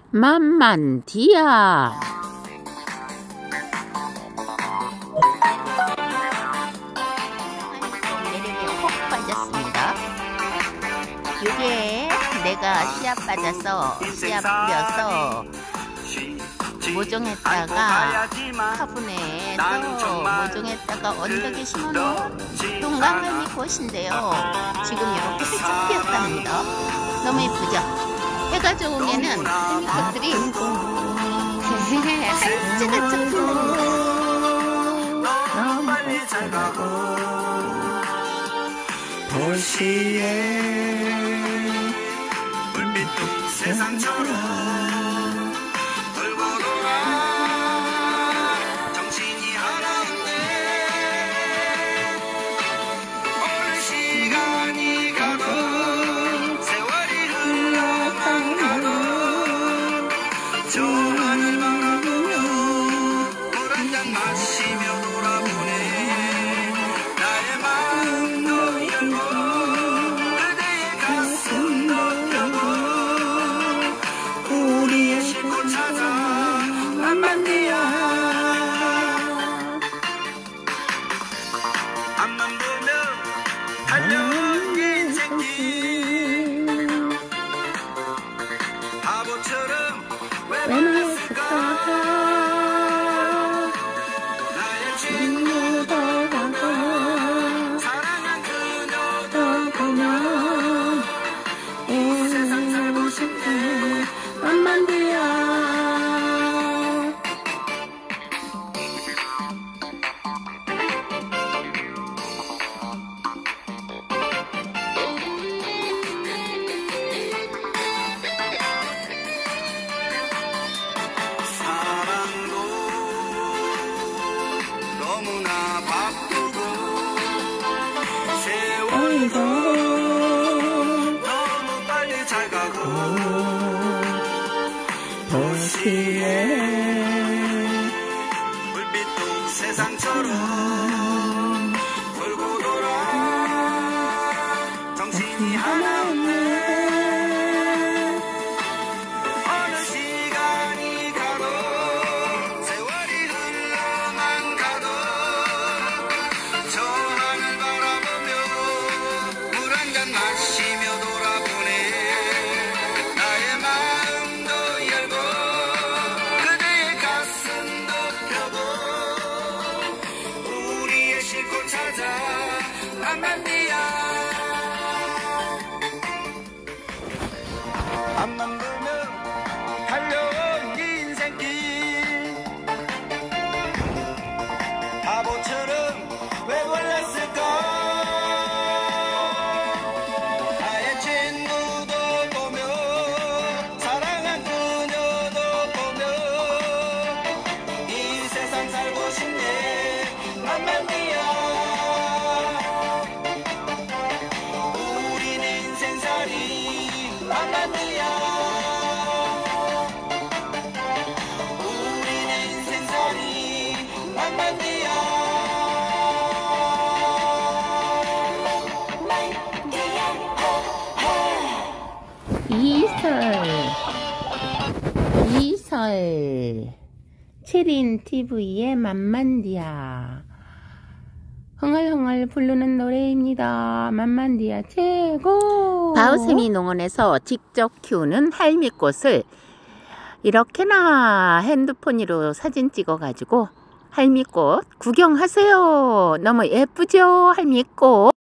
만만디아. 매력에 콕 빠졌습니다. 요게 내가 씨앗 받아서 씨앗 뿌려서 모종했다가 화분에서 모종했다가 언덕에 심어놓은 동강할미 꽃인데요. 지금 이렇게 활짝 피었답니다. 너무 예쁘죠? 해가 좋으면은 할미꽃들이 활짝활짝 펴요. 너무 빨리 잘 가고 도시에 불빛도 세상처럼 돌고 돌아 정신이 하나인데 어느 시간이 가도 세월이 흘러만 가도 저 하늘 바라보며 물 한 잔 마시며 돌아보네. 나의 마음도 열고 그대의 가슴도 펴고 우리의 싣고 찾아 만만디아. 앞만 보며 달려온 인생길 바보처럼 왜 그랬을까. 나의 친구도 가고 사랑한 그녀도 보면 이 세상 살고 싶대. 만만디아. 사랑도 너무나 바쁘고 세월도 너무 빨리 잘 가고 도시에 불빛도 세상처럼 돌고 돌아 정신이 하나 없네. 어느 시간이 가도 세월이 흘러만 가도 저 하늘 바라보며 물 한 잔 마시며 돌아보네. 나의 마음도 열고 그대의 가슴도 펴고 우리의 싣고 찾아 만만디아. 앞만 보면 달려온 인생길 바보처럼 왜 몰랐을까. 나의 친구도 보며 사랑한 그녀도 보며 이 세상 살고 싶네. 만만디아. 우린 인생살이 만만디아. 우린 인생살이 만만디아. 이설 체린 TV의 만만디아. 흥얼흥얼 부르는 노래입니다. 만만디아 최고. 바우세미 농원에서 직접 키우는 할미꽃을 이렇게나 핸드폰으로 사진 찍어 가지고 할미꽃 구경하세요. 너무 예쁘죠? 할미꽃.